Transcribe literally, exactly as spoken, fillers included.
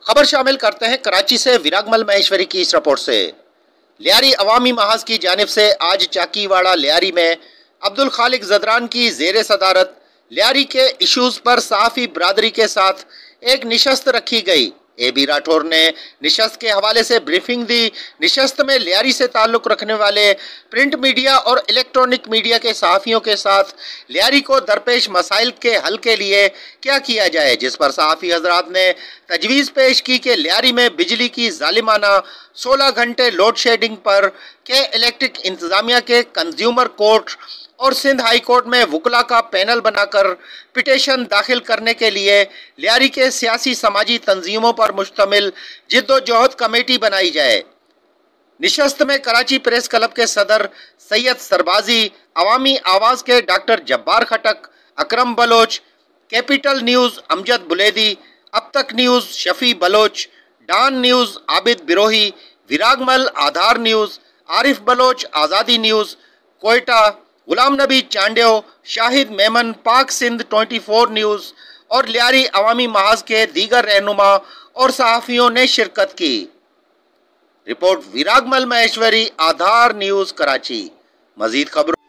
खबर शामिल करते हैं कराची से विरागमल महेश्वरी की इस रिपोर्ट से। लियारी अवामी महाज की जानिब से आज चाकीवाड़ा लियारी में अब्दुल खालिक जदरान की जेर सदारत लियारी के इशूज़ पर सहाफ़ी बरादरी के साथ एक निशस्त रखी गई। ए बी राठौर ने निशस्त के हवाले से ब्रीफिंग दी। निशस्त में लियारी से ताल्लुक़ रखने वाले प्रिंट मीडिया और इलेक्ट्रॉनिक मीडिया के सहाफ़ियों के साथ लियारी को दरपेश मसाइल के हल के लिए क्या किया जाए, जिस पर सहाफ़ी हजरात ने तजवीज़ पेश की कि लियारी में बिजली की जालिमाना सोलह घंटे लोड शेडिंग पर के इलेक्ट्रिक इंतज़ामिया के कंज्यूमर कोर्ट और सिंध हाई कोर्ट में वकला का पैनल बनाकर पिटीशन दाखिल करने के लिए लियारी के सियासी समाजी तंजीमों पर मुश्तमिल जिद्दोजहद कमेटी बनाई जाए। निशस्त में कराची प्रेस क्लब के सदर सैयद सरबाजी, अवामी आवाज़ के doctor Jabbar Khattak, Akram Baloch, capital news Amjad Buledi, Ab Tak news Shafi Baloch, Dawn news Abid Birohi, Viragmal Aadhar news Arif Baloch, Azadi news Quetta, Ghulam Nabi Chandio, Shahid Memon, पाक सिंध ट्वेंटी फोर न्यूज़ और लियारी अवामी महाज के दीगर रहनुमा और सहाफ़ियों ने शिरकत की। Report Viragmal Maheshwari, Aadhar news Karachi. मज़ीद खबरों